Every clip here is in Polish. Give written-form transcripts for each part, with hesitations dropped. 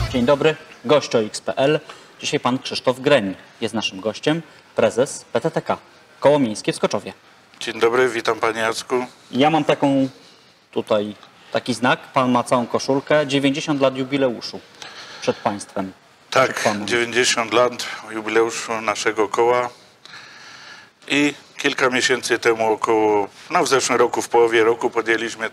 Dzień dobry, gość.ox.pl. Dzisiaj pan Krzysztof Greń jest naszym gościem, prezes PTTK, Koło Miejskie w Skoczowie. Dzień dobry, witam panie Jacku. Ja mam taki znak, pan ma całą koszulkę, 90 lat jubileuszu przed państwem. Tak, 90 lat jubileuszu naszego koła i kilka miesięcy temu w zeszłym roku, w połowie roku podjęliśmy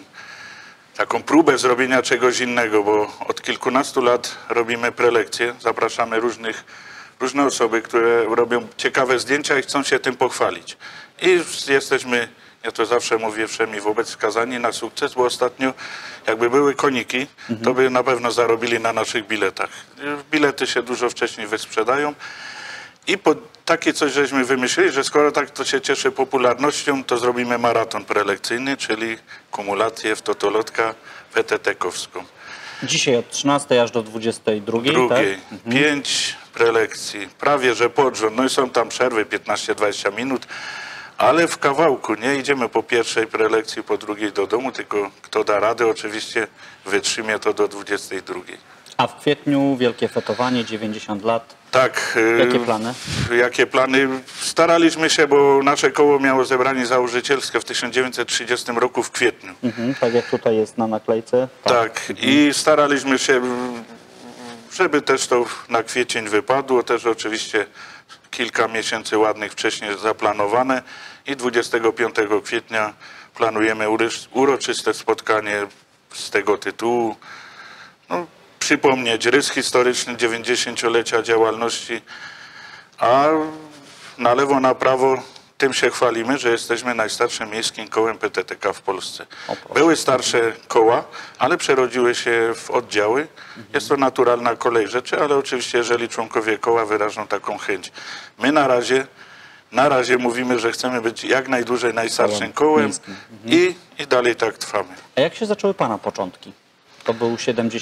taką próbę zrobienia czegoś innego, bo od kilkunastu lat robimy prelekcje, zapraszamy różne osoby, które robią ciekawe zdjęcia i chcą się tym pochwalić. I jesteśmy, ja to zawsze mówię wszemi wobec, skazani na sukces, bo ostatnio jakby były koniki, to by na pewno zarobili na naszych biletach. Bilety się dużo wcześniej wysprzedają i takie coś żeśmy wymyślili, że skoro tak to się cieszy popularnością, to zrobimy maraton prelekcyjny, czyli kumulację w totolotka PTT-kowską. Dzisiaj od 13 aż do 22, tak? 5 prelekcji, prawie że pod rząd, no i są tam przerwy 15-20 minut, ale w kawałku, nie idziemy po pierwszej prelekcji, po drugiej do domu, tylko kto da radę, oczywiście wytrzymie to do 22. A w kwietniu wielkie fetowanie, 90 lat. Tak. Jakie plany? Jakie plany? Staraliśmy się, bo nasze koło miało zebranie założycielskie w 1930 roku w kwietniu. Tak jak tutaj jest na naklejce. Tak. I staraliśmy się, żeby też to na kwiecień wypadło. Też oczywiście kilka miesięcy ładnych wcześniej zaplanowane. I 25 kwietnia planujemy uroczyste spotkanie z tego tytułu. No, przypomnieć rys historyczny 90-lecia działalności, a na lewo, na prawo tym się chwalimy, że jesteśmy najstarszym miejskim kołem PTTK w Polsce. Były starsze koła, ale przerodziły się w oddziały. Jest to naturalna kolej rzeczy, ale oczywiście jeżeli członkowie koła wyrażą taką chęć. My na razie mówimy, że chcemy być jak najdłużej najstarszym kołem i dalej tak trwamy. A jak się zaczęły pana początki? To był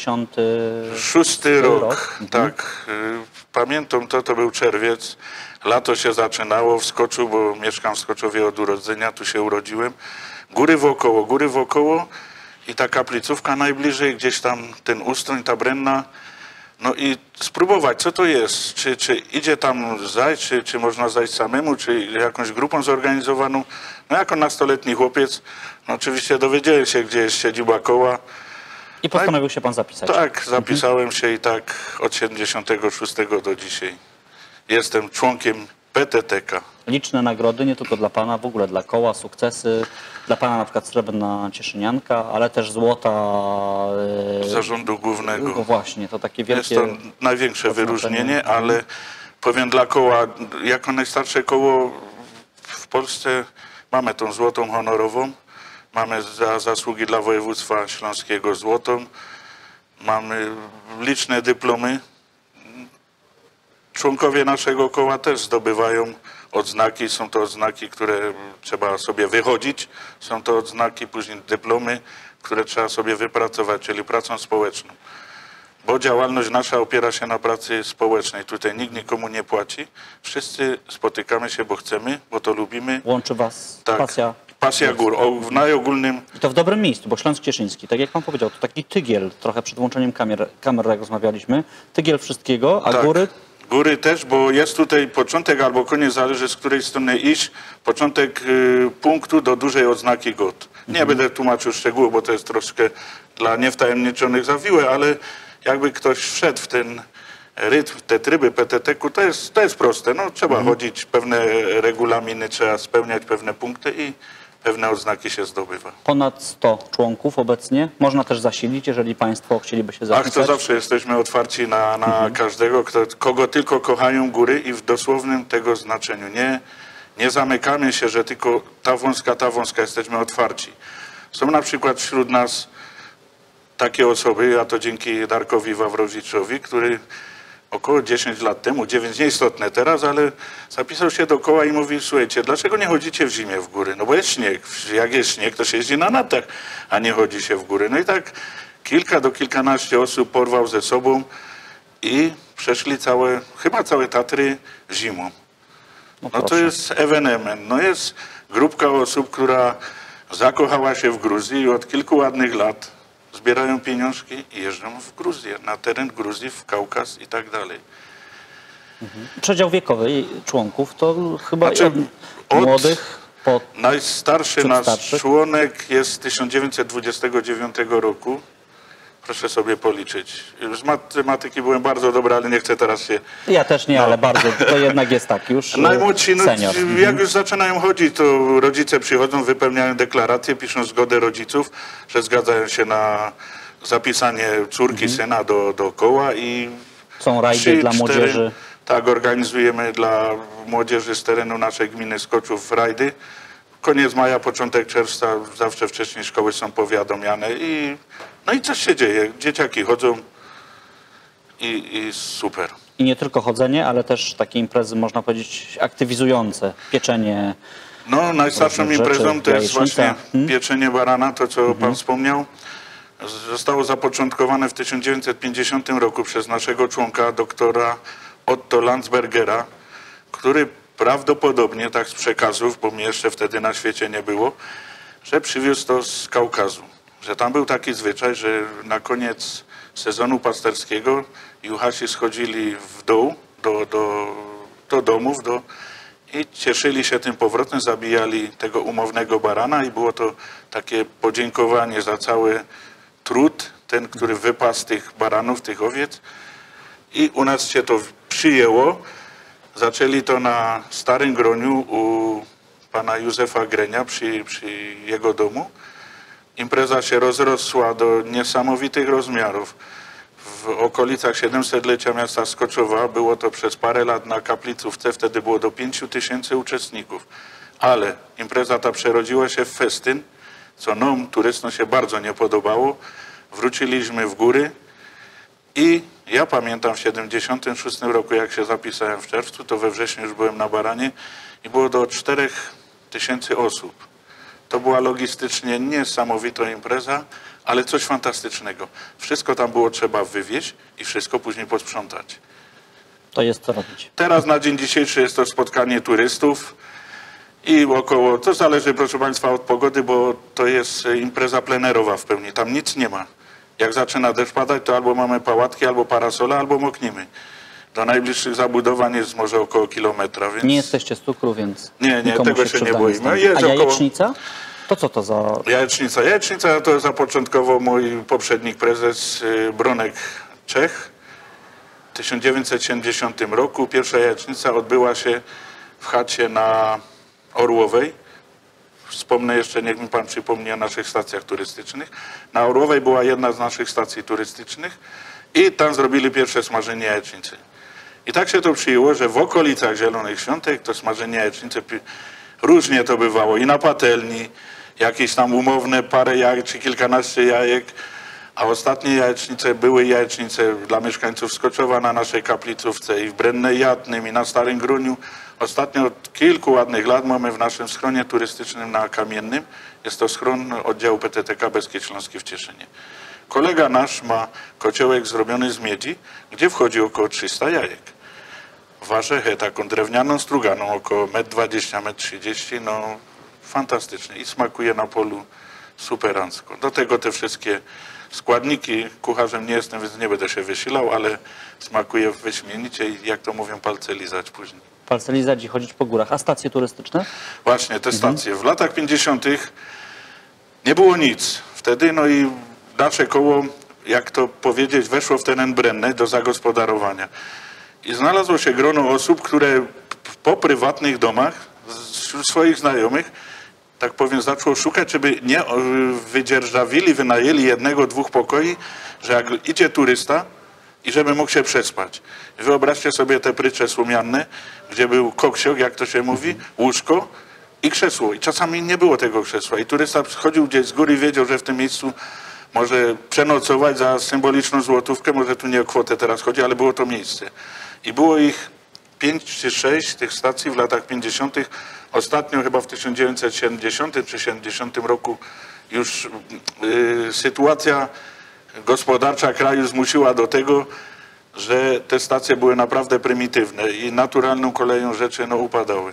76 rok. Tak. Pamiętam to był czerwiec. Lato się zaczynało w Skoczu, bo mieszkam w Skoczowie od urodzenia, tu się urodziłem. Góry wokoło i ta kaplicówka najbliżej, gdzieś tam ten Ustroń, ta Brenna. No i spróbować, co to jest, czy idzie tam zajść, czy można zajść samemu, czy jakąś grupą zorganizowaną. No jako nastoletni chłopiec, no oczywiście dowiedziałem się, gdzie jest siedziba koła. I postanowił się pan zapisać. Tak, zapisałem się i tak od 76 do dzisiaj jestem członkiem PTTK. Liczne nagrody, nie tylko dla pana, w ogóle dla koła, sukcesy. Dla pana na przykład srebrna cieszynianka, ale też złota Zarządu Głównego. No właśnie, to takie wielkie... Jest to największe wyróżnienie, ale powiem dla koła, jako najstarsze koło w Polsce mamy tą złotą honorową. Mamy za zasługi dla województwa śląskiego złotą. Mamy liczne dyplomy. Członkowie naszego koła też zdobywają odznaki. Są to odznaki, które trzeba sobie wychodzić. Są to odznaki, później dyplomy, które trzeba sobie wypracować, czyli pracą społeczną. Bo działalność nasza opiera się na pracy społecznej. Tutaj nikt nikomu nie płaci. Wszyscy spotykamy się, bo chcemy, bo to lubimy. Łączy was Pasja gór, w najogólnym... I to w dobrym miejscu, bo Śląsk Cieszyński, tak jak pan powiedział, to taki tygiel, trochę przed włączeniem kamer jak rozmawialiśmy, tygiel wszystkiego, a góry... Góry też, bo jest tutaj początek albo koniec, zależy z której strony iść, początek punktu do dużej odznaki GOT. Nie będę tłumaczył szczegółów, bo to jest troszkę dla niewtajemniczonych zawiłe, ale jakby ktoś wszedł w ten rytm, w te tryby PTT-ku, to jest proste. No, trzeba chodzić, pewne regulaminy trzeba spełniać, pewne punkty i pewne odznaki się zdobywa. Ponad 100 członków obecnie. Można też zasilić, jeżeli państwo chcieliby się zapisać. To zawsze jesteśmy otwarci na każdego, kogo tylko kochają góry i w dosłownym tego znaczeniu. Nie zamykamy się, że tylko ta wąska, jesteśmy otwarci. Są na przykład wśród nas takie osoby, a to dzięki Darkowi Wawrowiczowi, który około 10 lat temu, 9 nieistotne teraz, ale zapisał się do koła i mówi: słuchajcie, dlaczego nie chodzicie w zimie w góry? No bo jest śnieg. Jak jest śnieg, to się jeździ na nartach, a nie chodzi się w góry. No i tak kilka do kilkanaście osób porwał ze sobą i przeszli chyba całe Tatry zimą. No to jest ewenement. No jest grupka osób, która zakochała się w Gruzji i od kilku ładnych lat zbierają pieniążki i jeżdżą w Gruzję, na teren Gruzji, w Kaukaz i tak dalej. Przedział wiekowy członków to chyba Znaczy, od młodych po... Najstarszy Przed nasz starszych? członek jest z 1929 roku. Proszę sobie policzyć. Z matematyki byłem bardzo dobry, ale nie chcę teraz się... Ja też nie, ale bardzo. To jednak jest tak już Najmłodsi, no, senior. jak już zaczynają chodzić, to rodzice przychodzą, wypełniają deklarację, piszą zgodę rodziców, że zgadzają się na zapisanie córki, syna do koła i... Są rajdy dla młodzieży. Tak, organizujemy dla młodzieży z terenu naszej gminy Skoczów rajdy. Koniec maja, początek czerwca, zawsze wcześniej szkoły są powiadomiane no i coś się dzieje. Dzieciaki chodzą i super. I nie tylko chodzenie, ale też takie imprezy, można powiedzieć, aktywizujące. Pieczenie. No, najstarszą różnych imprezą rzeczy, to jest jajecznica. właśnie pieczenie barana, to co Pan wspomniał. Zostało zapoczątkowane w 1950 roku przez naszego członka, doktora Otto Landsbergera, który prawdopodobnie, tak z przekazów, bo mnie jeszcze wtedy na świecie nie było, że przywiózł to z Kaukazu. Że tam był taki zwyczaj, że na koniec sezonu pasterskiego juchasi schodzili w dół, do domów i cieszyli się tym powrotem, zabijali tego umownego barana i było to takie podziękowanie za cały trud, ten, który wypasł tych baranów, tych owiec. I u nas się to przyjęło. Zaczęli to na Starym Groniu u pana Józefa Grenia przy jego domu. Impreza się rozrosła do niesamowitych rozmiarów. W okolicach 700-lecia miasta Skoczowa było to przez parę lat na kaplicówce, wtedy było do 5000 uczestników. Ale impreza ta przerodziła się w festyn, co nam, turystom, się bardzo nie podobało. Wróciliśmy w góry i ja pamiętam w 76 roku, jak się zapisałem w czerwcu, to we wrześniu już byłem na Baranie i było do 4000 osób. To była logistycznie niesamowita impreza, ale coś fantastycznego. Wszystko tam było trzeba wywieźć i wszystko później posprzątać. To jest co robić. Teraz na dzień dzisiejszy jest to spotkanie turystów i około, to zależy proszę Państwa od pogody, bo to jest impreza plenerowa w pełni, tam nic nie ma. Jak zaczyna deszcz padać, to albo mamy pałatki, albo parasola, albo moknimy. Do najbliższych zabudowań jest może około kilometra, więc... Nie jesteście z cukru, więc Nie, nikomu tego się krzywda nie boimy. stanie. Jest A około- jajecznica? To co to za... Jajecznica to zapoczątkował mój poprzednik prezes Bronek Czech w 1970 roku. Pierwsza jajecznica odbyła się w chacie na Orłowej. Wspomnę jeszcze, niech mi Pan przypomni o naszych stacjach turystycznych. Na Orłowej była jedna z naszych stacji turystycznych i tam zrobili pierwsze smażenie jajecznicy. I tak się to przyjęło, że w okolicach Zielonych Świątek to smażenie jajecznicy różnie to bywało i na patelni, jakieś tam umowne parę jajek czy kilkanaście jajek, a ostatnie jajecznice były jajecznice dla mieszkańców Skoczowa na naszej kaplicówce i w Brennej Jatnym i na Starym Gruniu. Ostatnio od kilku ładnych lat mamy w naszym schronie turystycznym na Kamiennym. Jest to schron oddziału PTTK Beskid Śląski w Cieszynie. Kolega nasz ma kociołek zrobiony z miedzi, gdzie wchodzi około 300 jajek. Warzechę taką drewnianą struganą, około 1,20 m, 1,30 m, no fantastycznie i smakuje na polu superancko. Do tego te wszystkie składniki, kucharzem nie jestem, więc nie będę się wysilał, ale smakuje wyśmienicie i jak to mówią, palce lizać później. Palce lizać i chodzić po górach. A stacje turystyczne? Właśnie, te stacje. W latach 50. nie było nic. Wtedy, no i nasze koło, jak to powiedzieć, weszło w teren brenny do zagospodarowania. I znalazło się grono osób, które po prywatnych domach, wśród swoich znajomych, tak powiem, zaczęło szukać, żeby nie wydzierżawili, wynajęli jednego, dwóch pokoi, że jak idzie turysta i żeby mógł się przespać. Wyobraźcie sobie te prycze słomianne, gdzie był koksiok, jak to się mówi, łóżko i krzesło. I czasami nie było tego krzesła. I turysta chodził gdzieś z góry i wiedział, że w tym miejscu może przenocować za symboliczną złotówkę, może tu nie o kwotę teraz chodzi, ale było to miejsce. I było ich 5 czy 6 tych stacji w latach 50. Ostatnio chyba w 1970 czy 70 roku już sytuacja gospodarcza kraju zmusiła do tego, że te stacje były naprawdę prymitywne i naturalną koleją rzeczy no, upadały.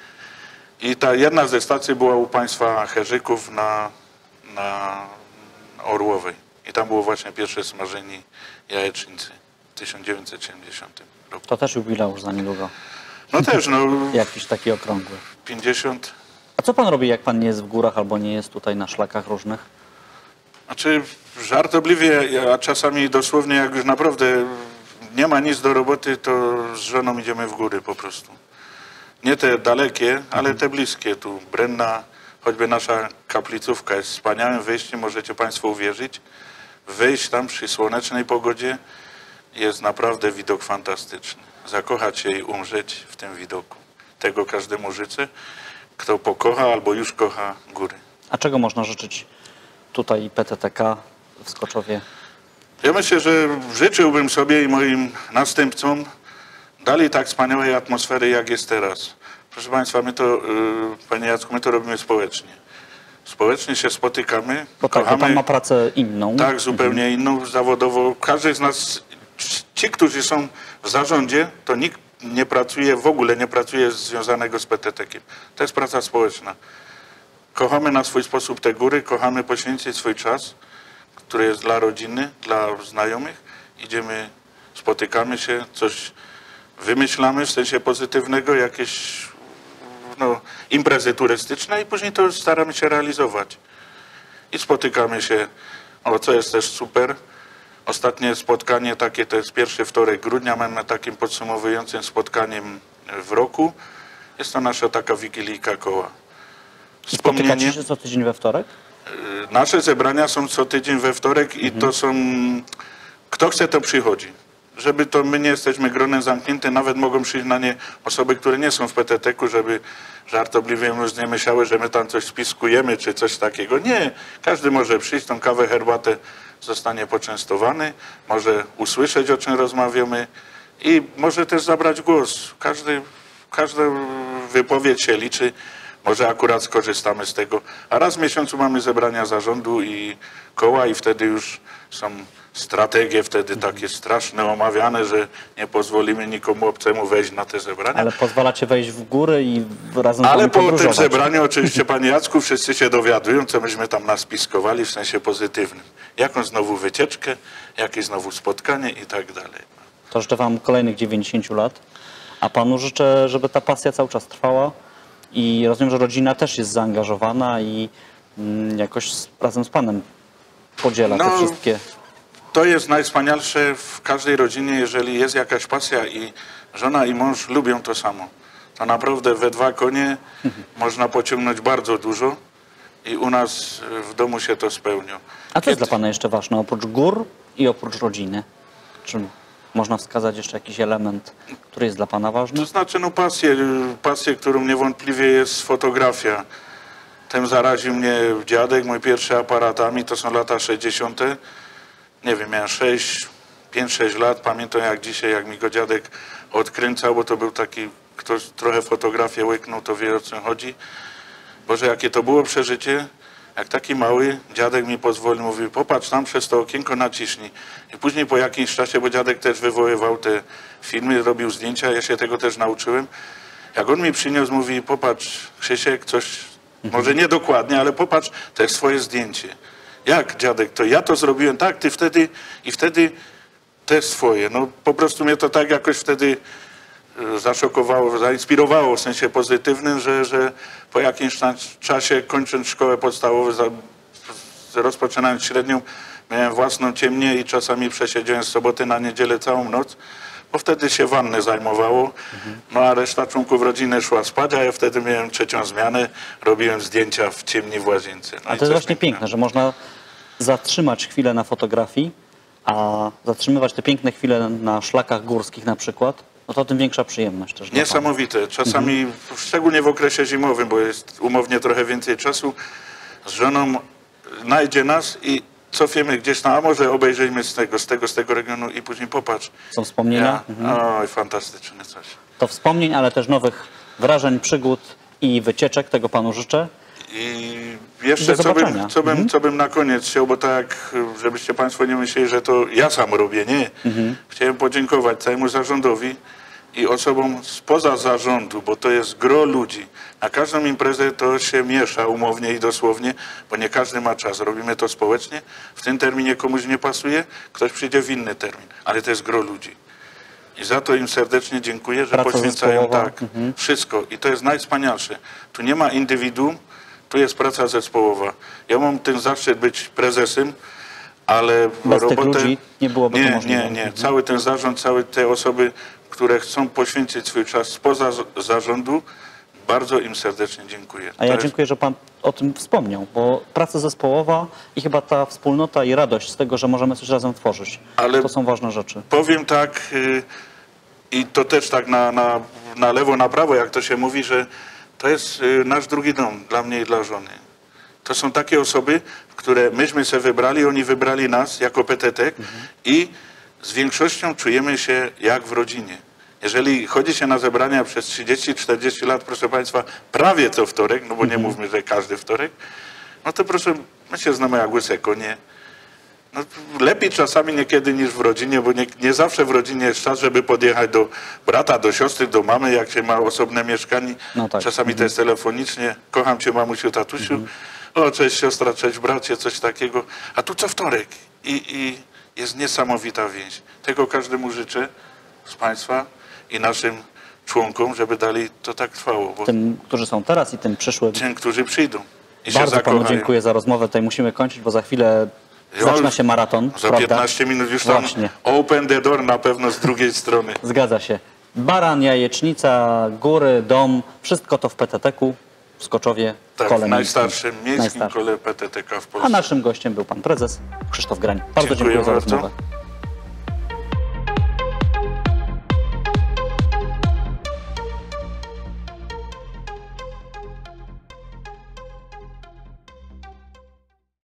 I ta jedna ze stacji była u państwa Herzyków na Orłowej. I tam było właśnie pierwsze smażenie jajecznicy w 1970 roku. To też jubileusz za niedługo. No też, no Jakiś taki okrągły. 50. A co pan robi, jak pan nie jest w górach albo nie jest tutaj na szlakach różnych? Znaczy żartobliwie, a czasami dosłownie jak już naprawdę nie ma nic do roboty, to z żoną idziemy w góry po prostu. Nie te dalekie, ale te bliskie. Tu Brenna, choćby nasza kaplicówka jest wspaniałym wyjściem, możecie państwo uwierzyć. Wyjść tam przy słonecznej pogodzie jest naprawdę widok fantastyczny. Zakochać się i umrzeć w tym widoku. Tego każdemu życzę, kto pokocha albo już kocha góry. A czego można życzyć tutaj PTTK w Skoczowie? Ja myślę, że życzyłbym sobie i moim następcom dali tak wspaniałej atmosfery, jak jest teraz. Proszę państwa, my to, panie Jacku, my to robimy społecznie. Społecznie się spotykamy, Bo tak, bo kochamy. pan ma pracę inną. Tak, zupełnie inną, zawodowo. Każdy z nas, ci, którzy są w zarządzie, to nikt nie pracuje, w ogóle nie pracuje związanego z PTT-kiem. To jest praca społeczna. Kochamy na swój sposób te góry, kochamy poświęcić swój czas, który jest dla rodziny, dla znajomych. Idziemy, spotykamy się, coś wymyślamy w sensie pozytywnego, jakieś imprezy turystyczne i później to staramy się realizować. I spotykamy się, co jest też super. Ostatnie spotkanie takie to jest pierwszy wtorek grudnia, mamy takim podsumowującym spotkaniem w roku. Jest to nasza taka wigilijka koła. Spotykacie się co tydzień we wtorek? Nasze zebrania są co tydzień we wtorek i to są, kto chce to przychodzi. Żeby to my nie jesteśmy gronem zamkniętym, nawet mogą przyjść na nie osoby, które nie są w PTT-ku, żeby żartobliwie już nie myślały, że my tam coś spiskujemy czy coś takiego. Nie, każdy może przyjść, tą kawę, herbatę zostanie poczęstowany, może usłyszeć, o czym rozmawiamy i może też zabrać głos. Każda wypowiedź się liczy. Może akurat skorzystamy z tego. A raz w miesiącu mamy zebrania zarządu i koła i wtedy już są strategie, wtedy takie straszne omawiane, że nie pozwolimy nikomu obcemu wejść na te zebrania. Ale pozwalacie wejść w góry i razem Ale po tym podróżować. zebraniu oczywiście, panie Jacku, wszyscy się dowiadują, co myśmy tam naspiskowali w sensie pozytywnym. Jaką znowu wycieczkę, jakie znowu spotkanie i tak dalej. To życzę wam kolejnych 90 lat, a panu życzę, żeby ta pasja cały czas trwała i rozumiem, że rodzina też jest zaangażowana i jakoś razem z panem podziela te wszystkie... To jest najwspanialsze w każdej rodzinie, jeżeli jest jakaś pasja i żona i mąż lubią to samo. To naprawdę we dwa konie można pociągnąć bardzo dużo i u nas w domu się to spełnia. A co jest dla pana jeszcze ważne, oprócz gór i oprócz rodziny? Czy można wskazać jeszcze jakiś element, który jest dla pana ważny? To znaczy pasję, którą niewątpliwie jest fotografia. Tym zaraził mnie dziadek, mój pierwszy aparatami, to są lata 60. Nie wiem, miałem 5-6 lat, pamiętam jak dzisiaj, jak mi go dziadek odkręcał, bo to był taki, ktoś trochę fotografię łyknął, to wie, o co chodzi. Boże, jakie to było przeżycie, jak taki mały dziadek mi pozwolił, mówi, popatrz tam przez to okienko, naciśnij. I później po jakimś czasie, bo dziadek też wywoływał te filmy, robił zdjęcia, ja się tego też nauczyłem. Jak on mi przyniósł, mówi, popatrz Krzysiek, coś, może nie dokładnie, ale popatrz, to jest twoje zdjęcie. Jak, dziadek, to ja to zrobiłem tak, ty wtedy i wtedy to jest twoje. No po prostu mnie to tak jakoś wtedy zaszokowało, zainspirowało w sensie pozytywnym, że po jakimś czasie, kończąc szkołę podstawową, rozpoczynając średnią, miałem własną ciemnię i czasami przesiedziałem z soboty na niedzielę całą noc, bo wtedy się wannę zajmowało, no a reszta członków rodziny szła spać, a ja wtedy miałem trzecią zmianę, robiłem zdjęcia w ciemni w łazience. No a to jest właśnie piękne, że można zatrzymać chwilę na fotografii, a zatrzymywać te piękne chwile na szlakach górskich na przykład, no to tym większa przyjemność też. Niesamowite. Czasami, szczególnie w okresie zimowym, bo jest umownie trochę więcej czasu, z żoną najdzie nas i cofiemy gdzieś tam, a może obejrzyjmy z tego regionu i później popatrz. Są wspomnienia? Oj, fantastyczne coś. To wspomnień, ale też nowych wrażeń, przygód i wycieczek, tego panu życzę. I jeszcze co bym na koniec chciał, bo tak, żebyście państwo nie myśleli, że to ja sam robię, nie. Chciałem podziękować całemu zarządowi i osobom spoza zarządu, bo to jest gro ludzi. Na każdą imprezę to się miesza umownie i dosłownie, bo nie każdy ma czas. Robimy to społecznie, w tym terminie komuś nie pasuje, ktoś przyjdzie w inny termin, ale to jest gro ludzi. I za to im serdecznie dziękuję, że Praca poświęcają zespołowa. tak wszystko. I to jest najwspanialsze. Tu nie ma indywiduum, tu jest praca zespołowa. Ja mam ten zaszczyt być prezesem, ale Bez tych robotę... ludzi nie byłoby to możliwe. Nie. Cały ten zarząd, całe te osoby, które chcą poświęcić swój czas spoza zarządu, bardzo im serdecznie dziękuję. A ja dziękuję, że Pan o tym wspomniał, bo praca zespołowa i chyba ta wspólnota i radość z tego, że możemy coś razem tworzyć, Ale to są ważne rzeczy. powiem tak, i to też tak na lewo, na prawo, jak to się mówi, że to jest nasz drugi dom dla mnie i dla żony. To są takie osoby, które myśmy sobie wybrali, oni wybrali nas jako PTT i z większością czujemy się jak w rodzinie. Jeżeli chodzi się na zebrania przez 30-40 lat, proszę Państwa, prawie co wtorek, no bo nie mówmy, że każdy wtorek, no to proszę, my się znamy jak łyse konie. No, lepiej czasami niekiedy niż w rodzinie, bo nie zawsze w rodzinie jest czas, żeby podjechać do brata, do siostry, do mamy, jak się ma osobne mieszkanie. No tak. Czasami to jest telefonicznie. Kocham cię, mamusiu, tatusiu. O, cześć siostra, cześć bracie, coś takiego. A tu co wtorek. I jest niesamowita więź. Tego każdemu życzę z Państwa i naszym członkom, żeby dalej to tak trwało. Bo Tym, którzy są teraz i tym przyszłym. tym, którzy przyjdą i się Bardzo Panu zakochają. dziękuję za rozmowę. Tutaj musimy kończyć, bo za chwilę Ja zaczyna już się maraton. Za prawda? 15 minut już tam Właśnie. open the door na pewno z drugiej strony. Zgadza się. Baran, jajecznica, góry, dom, wszystko to w PTT-ku, w Skoczowie, w Tak, kole w najstarszym miejskim. miejskim Najstarszym. kole PTTK w A Polsce. naszym gościem był Pan Prezes Krzysztof Grań. Bardzo Dziękuję dziękuję za bardzo. rozmowę.